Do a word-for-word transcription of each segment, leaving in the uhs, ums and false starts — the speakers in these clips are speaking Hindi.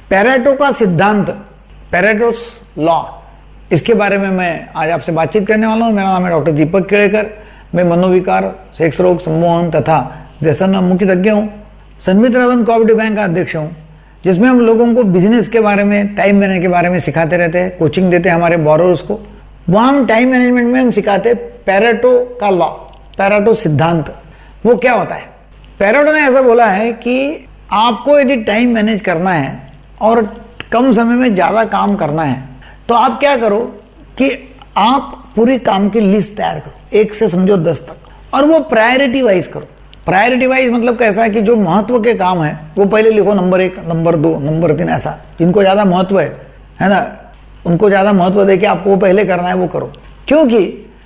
पेरेटो का सिद्धांत, पेरेटोस लॉ, इसके बारे में मैं आज आपसे बातचीत करने वाला हूं। मेरा नाम है डॉक्टर दीपक केड़ेकर। मैं मनोविकार, सेक्स रोग, सम्मोहन तथा व्यसन मुख्य तज्ञ हूँ। संमित रवन कोऑपरेटिव बैंक का अध्यक्ष हूँ, जिसमें हम लोगों को बिजनेस के बारे में, टाइम मैनेजमेंट के बारे में सिखाते रहते हैं, कोचिंग देते हैं हमारे बोरोवर्स को। वहाँ हम टाइम मैनेजमेंट में हम सिखाते हैं पेरेटो का लॉ, पेरेटो सिद्धांत। वो क्या होता है? पेरेटो ने ऐसा बोला है कि आपको यदि टाइम मैनेज करना है और कम समय में ज्यादा काम करना है, तो आप क्या करो कि आप पूरी काम की लिस्ट तैयार करो, एक से समझो दस तक, और वो प्रायोरिटी वाइज करो। प्रायोरिटी वाइज मतलब कैसा है कि जो महत्व के काम है वो पहले लिखो, नंबर एक, नंबर दो, नंबर तीन, ऐसा। जिनको ज्यादा महत्व है है ना, उनको ज्यादा महत्व देके आपको वो पहले करना है वो करो। क्योंकि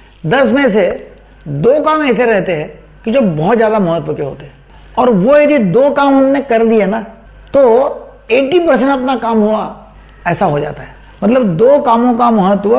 दस में से दो काम ऐसे रहते हैं कि जो बहुत ज्यादा महत्व के होते हैं, और वो यदि दो काम हमने कर दिए ना तो अस्सी परसेंट अपना काम हुआ ऐसा हो जाता है। मतलब दो कामों का महत्व,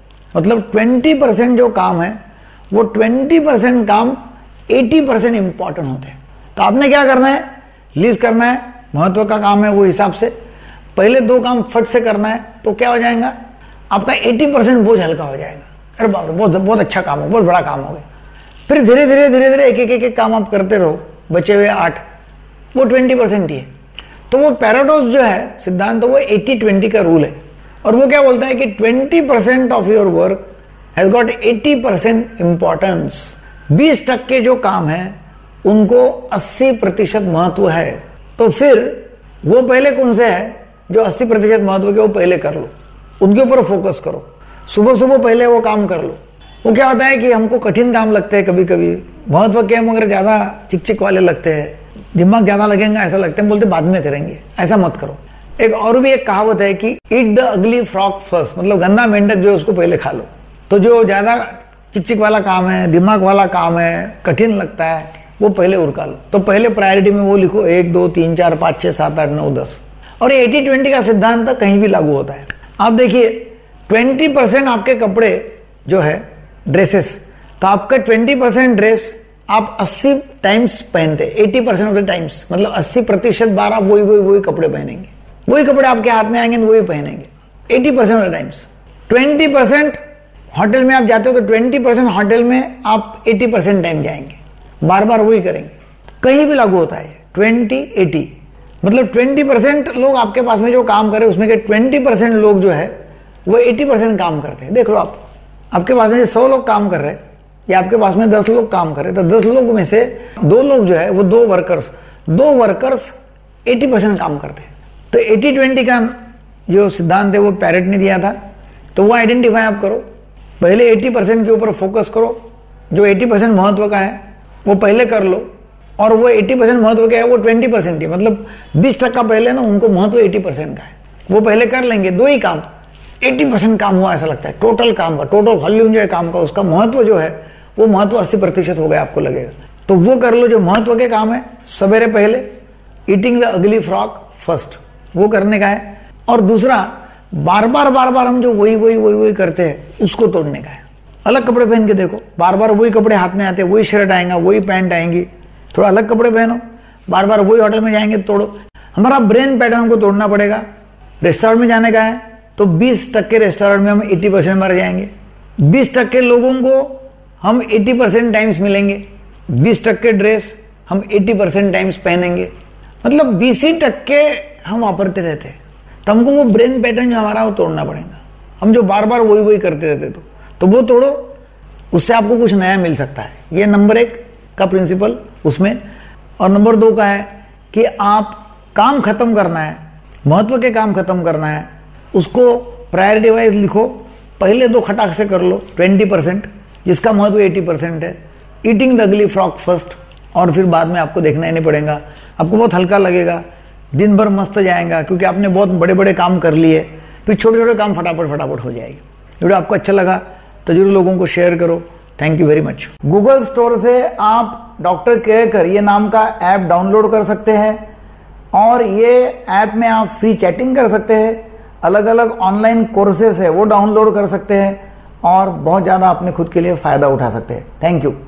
मतलब बीस परसेंट जो काम है वो बीस परसेंट काम अस्सी परसेंट इंपॉर्टेंट होते हैं। तो आपने क्या करना है, लिस्ट करना है, महत्व का काम है वो हिसाब से पहले दो काम फट से करना है, तो क्या हो जाएगा, आपका अस्सी परसेंट बोझ हल्का हो जाएगा। अरे बाप रे, बहुत बहुत अच्छा काम हो, बहुत बड़ा काम हो गया। फिर धीरे धीरे धीरे धीरे एक एक एक काम आप करते रहो, बचे हुए आठ, वो ट्वेंटी परसेंट ही है। तो वो पैराडॉक्स जो है सिद्धांत, तो वो अस्सी ट्वेंटी का रूल है, और वो क्या बोलता है कि twenty percent of your work has got अस्सी परसेंट इंपॉर्टेंस। बीस टक्के जो काम है उनको अस्सी प्रतिशत महत्व है। तो फिर वो पहले कौन से है जो अस्सी प्रतिशत महत्व के, वो पहले कर लो, उनके ऊपर फोकस करो। सुबह सुबह पहले वो काम कर लो। वो क्या होता है कि हमको कठिन काम लगते हैं कभी कभी, महत्व के मगर ज्यादा चिक चिक वाले लगते हैं, दिमाग ज्यादा लगेगा ऐसा लगता है, बोलते बाद में करेंगे। ऐसा मत करो। एक और भी एक कहावत है कि eat the ugly frog first, मतलब गंदा मेंढक जो है उसको पहले खा लो। तो जो ज्यादा चिक चिक वाला काम है, दिमाग वाला काम है, कठिन लगता है, वो पहले उरका लो। तो पहले प्रायोरिटी में वो लिखो एक, दो, तीन, चार, पाँच, छह, सात, आठ, नौ, दस। और ये अस्सी ट्वेंटी का सिद्धांत कहीं भी लागू होता है। आप देखिए, ट्वेंटी परसेंट आपके कपड़े जो है ड्रेसेस, तो आपका ट्वेंटी परसेंट ड्रेस आप अस्सी टाइम्स पहनते, अस्सी परसेंट ऑफ द टाइम्स, मतलब अस्सी प्रतिशत बार आप वही वही वही कपड़े पहनेंगे, वही कपड़े आपके हाथ में आएंगे वही पहनेंगे अस्सी percent of the times. Twenty percent hotel में आप जाते हो तो ट्वेंटी परसेंट होटल में आप अस्सी परसेंट टाइम जाएंगे, बार बार वही करेंगे। कहीं भी लागू होता है ट्वेंटी अस्सी, मतलब ट्वेंटी परसेंट लोग आपके पास में जो काम करे उसमें के ट्वेंटी परसेंट लोग जो है वो अस्सी परसेंट काम करते हैं। देख लो, आप आपके पास में सौ लोग काम कर रहे हैं या आपके पास में दस लोग काम कर रहे हैं, तो दस लोग में से दो लोग जो है वो दो वर्कर्स दो वर्कर्स अस्सी परसेंट काम करते हैं। तो अस्सी ट्वेंटी का जो सिद्धांत है वो पैरेट ने दिया था, तो वो आइडेंटिफाई आप करो। पहले अस्सी परसेंट के ऊपर फोकस करो, जो अस्सी परसेंट महत्व का है वो पहले कर लो, और वो अस्सी परसेंट महत्व का है वो बीस परसेंट है, मतलब बीस टक्का पहले ना उनको महत्व अस्सी परसेंट का है, वो पहले कर लेंगे। दो ही काम, अस्सी परसेंट काम हुआ ऐसा लगता है, टोटल काम का, टोटल वॉल्यूम जो है काम का, उसका महत्व जो है वो महत्व अस्सी प्रतिशत हो गया आपको लगेगा। तो वो कर लो जो महत्व के काम है सवेरे पहले, eating the ugly frog first, वो करने का है। और दूसरा, बार बार बार बार हम जो वही वही वही वही करते हैं उसको तोड़ने का है। अलग कपड़े पहन के देखो, बार बार वही कपड़े हाथ में आते हैं, वही शर्ट आएगा, वही पैंट आएंगी, थोड़ा अलग कपड़े पहनो। बार बार वही होटल में जाएंगे तो तोड़ो। हमारा ब्रेन पैटर्न को तोड़ना पड़ेगा। रेस्टोरेंट में जाने का है तो बीस टक्के रेस्टोरेंट में हम अस्सी परसेंट मर जाएंगे, बीस टक्के लोगों को हम अस्सी परसेंट टाइम्स मिलेंगे, बीस टक्के ड्रेस हम अस्सी परसेंट टाइम्स पहनेंगे, मतलब बीस ही टक्के हम वापरते रहते हैं। तो हमको वो ब्रेन पैटर्न जो हमारा वो तोड़ना पड़ेगा। हम जो बार बार वही वही करते रहते तो तो वो तोड़ो, उससे आपको कुछ नया मिल सकता है। ये नंबर एक का प्रिंसिपल उसमें। और नंबर दो का है कि आप काम खत्म करना है, महत्व के काम खत्म करना है, उसको प्रायोरिटी वाइज लिखो। पहले दो खटाक से कर लो ट्वेंटी परसेंट, जिसका महत्व अस्सी परसेंट है, eating the ugly frog first, और फिर बाद में आपको देखना ही नहीं पड़ेगा, आपको बहुत हल्का लगेगा, दिन भर मस्त जाएगा, क्योंकि आपने बहुत बड़े बड़े काम कर लिए। फिर छोटे छोटे काम फटाफट फटाफट हो जाएगी। वीडियो आपको अच्छा लगा तो जरूर लोगों को शेयर करो। Thank you very much. Google store से आप डॉक्टर केड़ेकर ये नाम का ऐप डाउनलोड कर सकते हैं, और ये ऐप में आप फ्री चैटिंग कर सकते हैं, अलग अलग ऑनलाइन कोर्सेस है वो डाउनलोड कर सकते हैं, और बहुत ज़्यादा अपने खुद के लिए फ़ायदा उठा सकते हैं। Thank you.